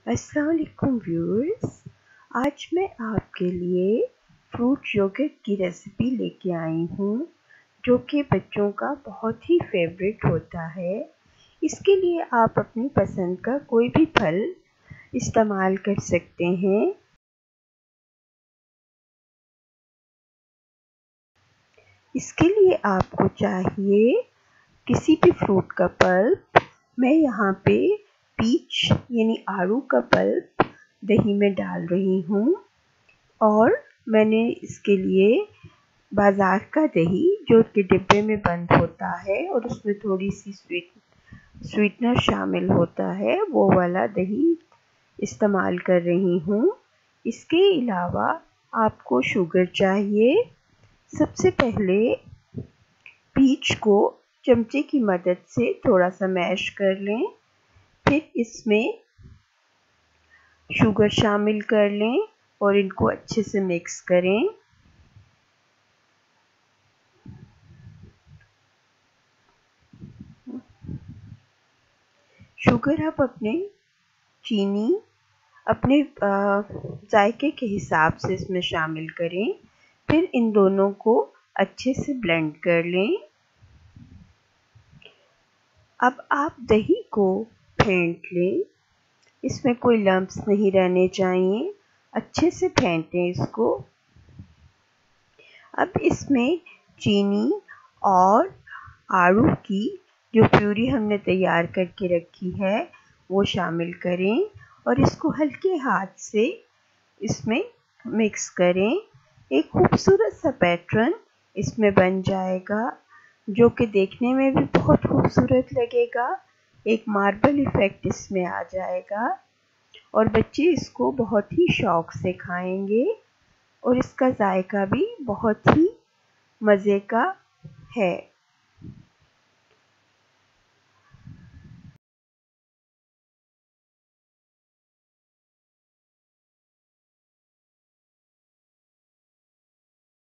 अस्सलाम वालेकुम व्यूअर्स, आज मैं आपके लिए फ्रूट योगर्ट की रेसिपी लेके आई हूँ जो कि बच्चों का बहुत ही फेवरेट होता है। इसके लिए आप अपनी पसंद का कोई भी फल इस्तेमाल कर सकते हैं। इसके लिए आपको चाहिए किसी भी फ्रूट का पल्प। मैं यहाँ पे पीच यानी आड़ू का पल्प दही में डाल रही हूँ और मैंने इसके लिए बाज़ार का दही जो कि डिब्बे में बंद होता है और उसमें थोड़ी सी स्वीटनर शामिल होता है, वो वाला दही इस्तेमाल कर रही हूँ। इसके अलावा आपको शुगर चाहिए। सबसे पहले पीच को चमचे की मदद से थोड़ा सा मैश कर लें, फिर इसमें शुगर शामिल कर लें और इनको अच्छे से मिक्स करें। शुगर आप चीनी अपने जायके के हिसाब से इसमें शामिल करें, फिर इन दोनों को अच्छे से ब्लेंड कर लें। अब आप दही को फेंट लें, इसमें कोई लम्प्स नहीं रहने चाहिए, अच्छे से फेंटें इसको। अब इसमें चीनी और आड़ू की जो प्यूरी हमने तैयार करके रखी है वो शामिल करें और इसको हल्के हाथ से इसमें मिक्स करें। एक खूबसूरत सा पैटर्न इसमें बन जाएगा जो कि देखने में भी बहुत खूबसूरत लगेगा। एक मार्बल इफ़ेक्ट इसमें आ जाएगा और बच्चे इसको बहुत ही शौक से खाएंगे और इसका जायका भी बहुत ही मज़े का है।